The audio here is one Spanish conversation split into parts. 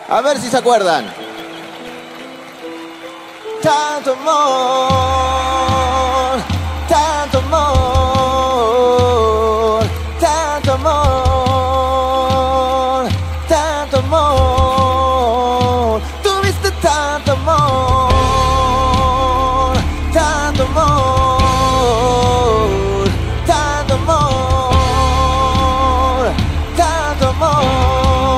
A ver si se acuerdan. Tanto amor, tanto amor, tanto amor, tanto amor. Tuviste tanto amor, tanto amor, tanto amor, tanto amor.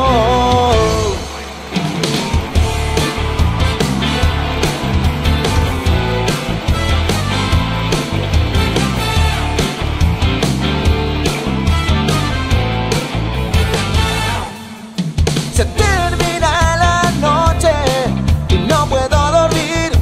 Se termina la noche y no puedo dormir,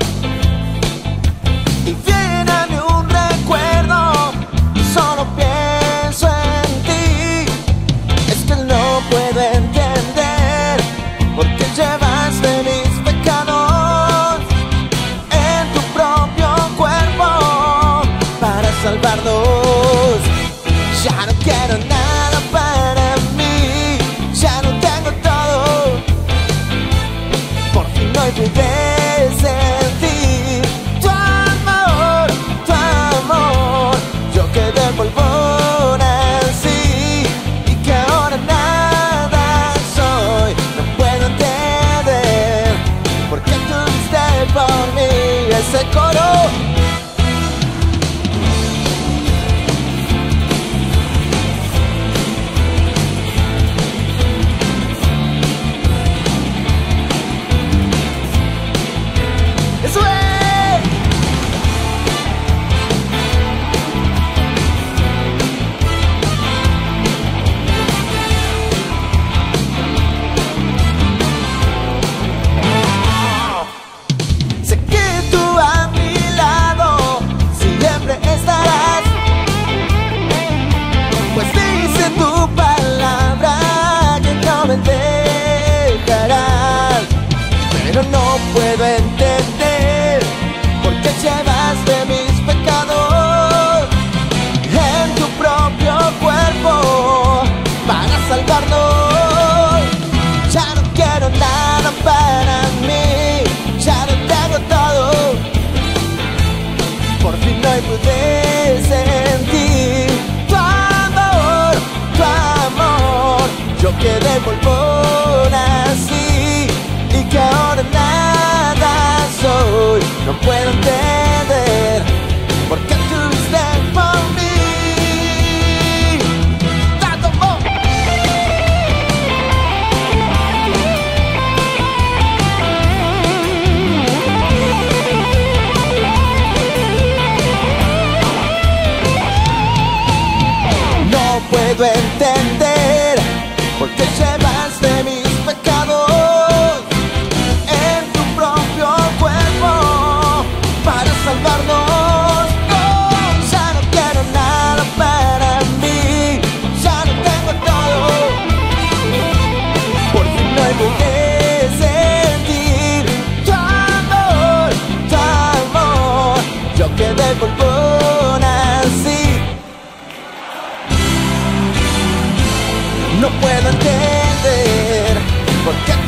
y viene a mí un recuerdo y solo pienso en ti. Es que no puedo entender por qué llevaste mis pecados en tu propio cuerpo para salvarnos. Ya no quiero nada para mí, ya no tengo todo. Por fin hoy pude sentir tu amor, tu amor. Yo quedé polvón así y que ahora nada soy. No puedo entender por qué tuviste por mí ese coro. ¡Eso es! Sé que tú a mi lado siempre estarás, pues dice tu palabra que no me dejarás. Pero no puedo entender por qué llevaste mis pecados en tu propio cuerpo para salvarnos. Ya no quiero nada para mí, ya no tengo todo. Por fin hoy pude sentir tu amor, tu amor. Yo quedé polvón así y que ahora nada soy. No puedo entender por qué tuviste por mí tanto amor. No puedo entender por qué llevaste mis pecados en tu propio cuerpo para salvarnos. No, ya no quiero nada para mí, ya no tengo todo. Por fin hoy pude sentir tu amor, tu amor. Yo quedé polvón así. No puedo entender por qué